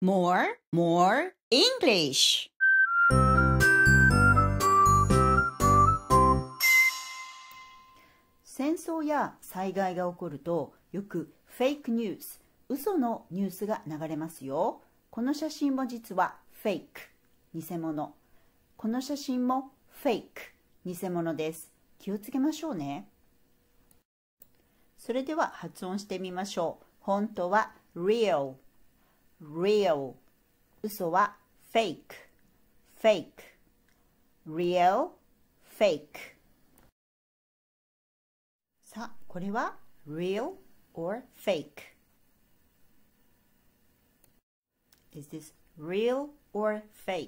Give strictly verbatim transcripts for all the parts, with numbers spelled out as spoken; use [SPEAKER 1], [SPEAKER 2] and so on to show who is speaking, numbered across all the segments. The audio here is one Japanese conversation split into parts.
[SPEAKER 1] More, more English! 戦争や災害が起こるとよくフェイクニュース、嘘のニュースが流れますよ。この写真も実はフェイク、偽物。この写真もフェイク、偽物です。気をつけましょうね。それでは発音してみましょう。本当は real, real。嘘は fake, fake, real, fake。さあ、これは real or fake? Is this real or fake?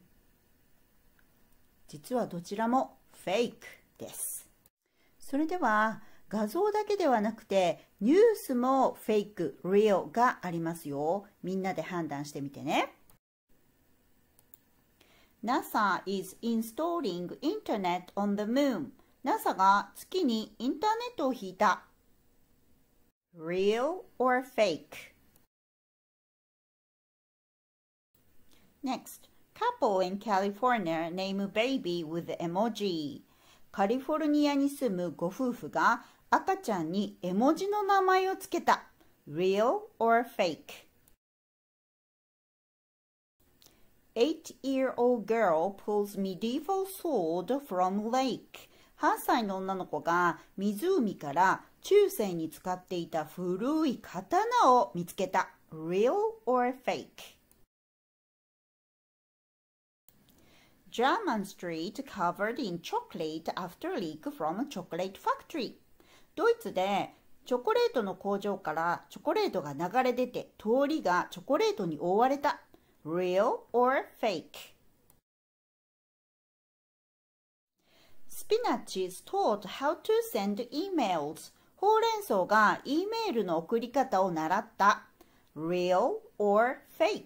[SPEAKER 1] 実はどちらも fake です。それでは画像だけではなくてニュースも fake, real がありますよ。みんなで判断してみてね。NASA is installing internet on the moon. NASA が月にインターネットを引いた。Real or fake? Next, couple in California name baby with emoji. カリフォルニアに住むご夫婦が赤ちゃんに絵文字の名前をつけた。Real or fake? Eight-year-old girl pulls medieval sword from lake. はっさいの女の子が湖から中世に使っていた古い刀を見つけた。Real or fake? German street covered in chocolate after leak from a chocolate factory. ドイツでチョコレートの工場からチョコレートが流れ出て通りがチョコレートに覆われた。Real or fake? Spinach is taught how to send emails. ほうれん草が E メールの送り方を習った。Real or fake?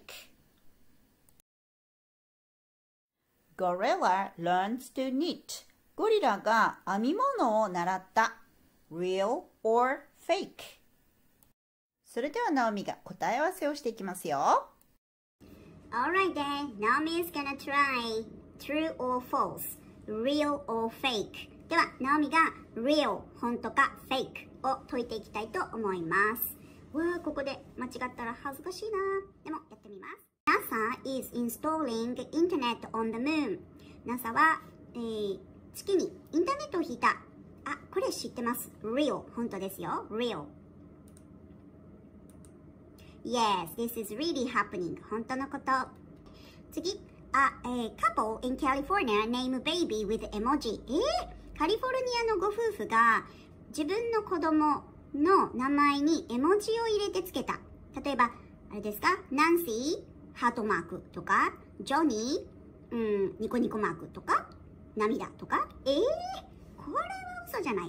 [SPEAKER 1] Gorilla learns to knit. ゴリラが編み物を習った。Real or fake? それではナオミが答え合わせをしていきますよ。
[SPEAKER 2] Alright then, Naomi is gonna try true or false, real or fake. では、ナオミが real、本当か fake を解いていきたいと思います。わあ、ここで間違ったら恥ずかしいな。でも、やってみます。NASA is installing internet on the moon. NASA は、えー、月にインターネットを引いた。あ、これ知ってます。real、本当ですよ。real。Yes, this is really happening. 本当のこと。次、あ、えー、couple in California name baby with emoji. えー、カリフォルニアのご夫婦が自分の子供の名前に絵文字を入れてつけた。例えば、あれですか、ナンシー、ハートマークとか、ジョニー、うん、ニコニコマークとか、涙とか。えー、これは嘘じゃない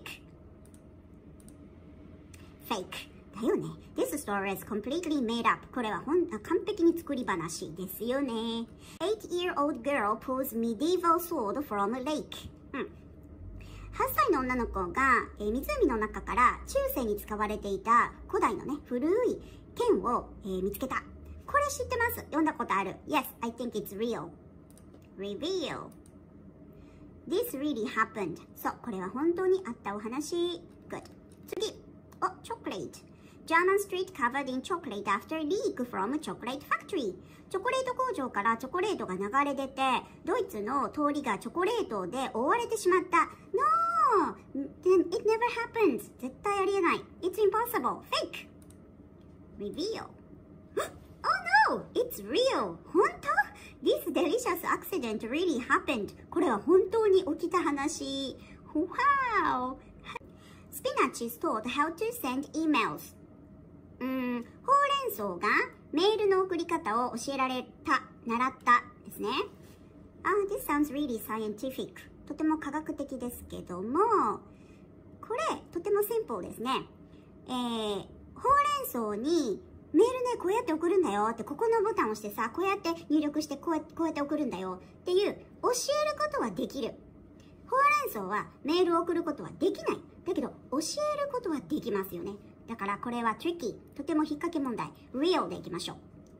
[SPEAKER 2] 。fake。fake。だよね。This story is completely made up. これはほん完璧に作り話ですよね。Eight-year-old girl pulls medieval sword from a lake. うん。はっさいの女の子が、えー、湖の中から中世に使われていた古代のね、古い剣を、えー、見つけた。これ知ってます。読んだことある。Yes, I think it's real. Reveal. This really happened. そう、これは本当にあったお話。Good. 次。お、chocolate.German street covered in chocolate after leak from a chocolate factory. チョコレート工場からチョコレートが流れ出て、ドイツの通りがチョコレートで覆われてしまった。No! Then it never happens. 絶対ありえない。It's impossible. Fake. Reveal. Oh no! It's real. 本当？ This delicious accident really happened. これは本当に起きた話。Wow!Spinach is taught how to send emails. うーん、ほうれん草がメールの送り方を教えられた、習ったですね。あ、this sounds really scientific. とても科学的ですけども、これ、とてもシンプルですね。えー、ほうれん草にメールね、こうやって送るんだよって、ここのボタンを押してさ、こうやって入力してこうやって、こうやって送るんだよっていう、教えることはできる。ほうれん草はメールを送ることはできない。だけど、教えることはできますよね。だからこれは tricky。とても引っ掛け問題。real でいきましょう。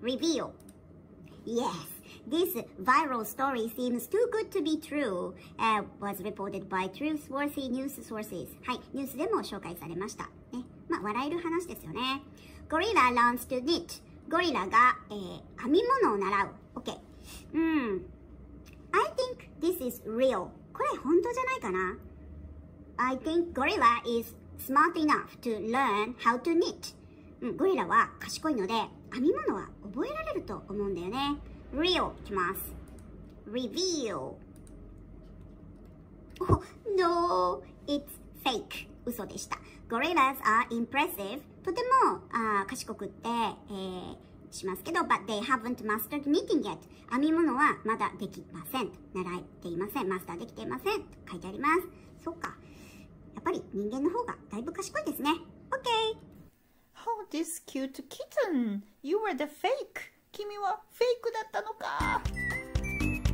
[SPEAKER 2] Reveal. Yes, this viral story seems too good to be true. Uh, was reported by trustworthy news sources. はい、ニュースでも紹介されました。ね、まあ、笑える話ですよね。Gorilla learns to knit. ゴリラが、えー、編み物を習う。OK。うん。I think this is real. これ本当じゃないかな。I think gorilla is smart enough to learn how to knit. うん、ゴリラは賢いので編み物は覚えられると思うんだよね。Real いきます。Reveal. Oh, no, it's fake. 嘘でした。Gorillas are impressive. とてもあ賢くって、えー、しますけど、but they haven't mastered knitting yet. 編み物はまだできません。習っていません。マスターできていません。と書いてあります。そっか。やっぱり人間の方がだいぶ賢いですね。OK!
[SPEAKER 1] Oh, this cute kitten! You were the fake! 君はフェイクだったのか。